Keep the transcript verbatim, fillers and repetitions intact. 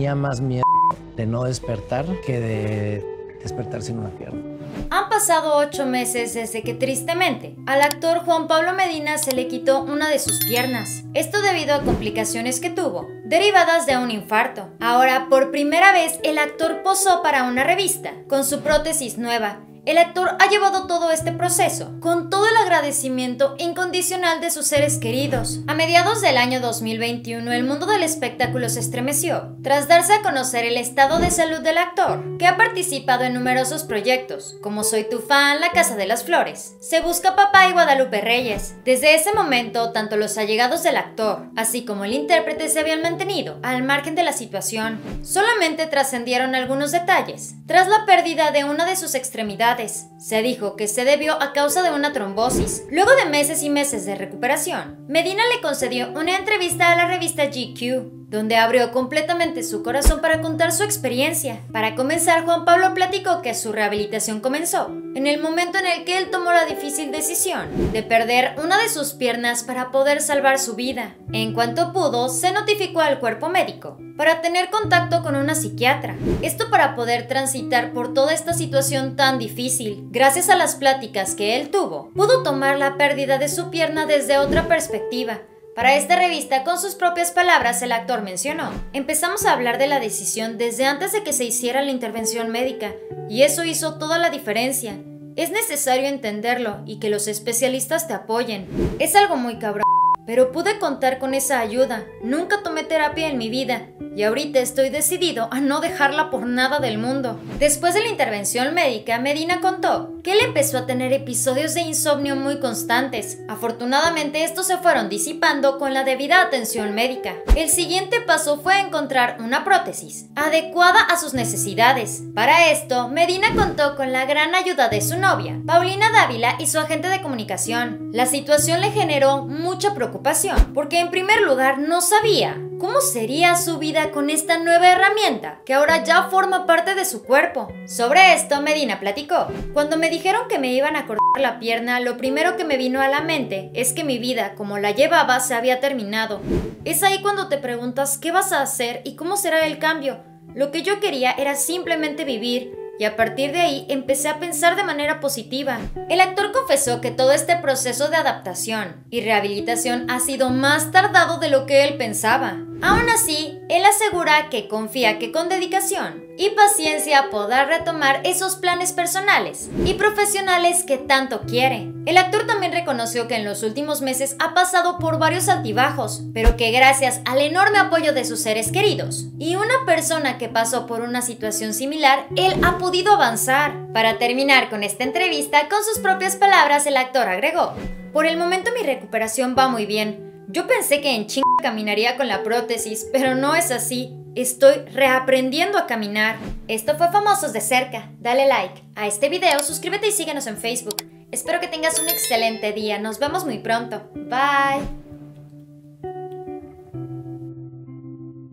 tenía más miedo de no despertar que de despertar sin una pierna. Han pasado ocho meses desde que tristemente al actor Juan Pablo Medina se le quitó una de sus piernas. Esto debido a complicaciones que tuvo, derivadas de un infarto. Ahora, por primera vez, el actor posó para una revista con su prótesis nueva. El actor ha llevado todo este proceso con todo el agradecimiento incondicional de sus seres queridos. A mediados del año dos mil veintiuno, el mundo del espectáculo se estremeció tras darse a conocer el estado de salud del actor, que ha participado en numerosos proyectos, como Soy tu fan, La Casa de las Flores, Se busca papá y Guadalupe Reyes. Desde ese momento, tanto los allegados del actor, así como el intérprete, se habían mantenido al margen de la situación. Solamente trascendieron algunos detalles. Tras la pérdida de una de sus extremidades, se dijo que se debió a causa de una trombosis. Luego de meses y meses de recuperación, Medina le concedió una entrevista a la revista G Q, donde abrió completamente su corazón para contar su experiencia. Para comenzar, Juan Pablo platicó que su rehabilitación comenzó en el momento en el que él tomó la difícil decisión de perder una de sus piernas para poder salvar su vida. En cuanto pudo, se notificó al cuerpo médico para tener contacto con una psiquiatra. Esto para poder transitar por toda esta situación tan difícil. Gracias a las pláticas que él tuvo, pudo tomar la pérdida de su pierna desde otra perspectiva. Para esta revista, con sus propias palabras, el actor mencionó: empezamos a hablar de la decisión desde antes de que se hiciera la intervención médica, y eso hizo toda la diferencia. Es necesario entenderlo y que los especialistas te apoyen. Es algo muy cabrón, pero pude contar con esa ayuda. Nunca tomé terapia en mi vida, y ahorita estoy decidido a no dejarla por nada del mundo. Después de la intervención médica, Medina contó que él empezó a tener episodios de insomnio muy constantes. Afortunadamente, estos se fueron disipando con la debida atención médica. El siguiente paso fue encontrar una prótesis adecuada a sus necesidades. Para esto, Medina contó con la gran ayuda de su novia, Paulina Dávila, y su agente de comunicación. La situación le generó mucha preocupación, porque en primer lugar no sabía cómo sería su vida con esta nueva herramienta, que ahora ya forma parte de su cuerpo. Sobre esto, Medina platicó: cuando me dijeron que me iban a cortar la pierna, lo primero que me vino a la mente es que mi vida, como la llevaba, se había terminado. Es ahí cuando te preguntas qué vas a hacer y cómo será el cambio. Lo que yo quería era simplemente vivir, y a partir de ahí empecé a pensar de manera positiva. El actor confesó que todo este proceso de adaptación y rehabilitación ha sido más tardado de lo que él pensaba. Aún así, él asegura que confía que con dedicación y paciencia podrá retomar esos planes personales y profesionales que tanto quiere. El actor también reconoció que en los últimos meses ha pasado por varios altibajos, pero que gracias al enorme apoyo de sus seres queridos y una persona que pasó por una situación similar, él ha podido avanzar. Para terminar con esta entrevista, con sus propias palabras, el actor agregó: por el momento mi recuperación va muy bien. Yo pensé que en chinga caminaría con la prótesis, pero no es así. Estoy reaprendiendo a caminar. Esto fue Famosos de Cerca. Dale like a este video, suscríbete y síguenos en Facebook. Espero que tengas un excelente día. Nos vemos muy pronto. Bye.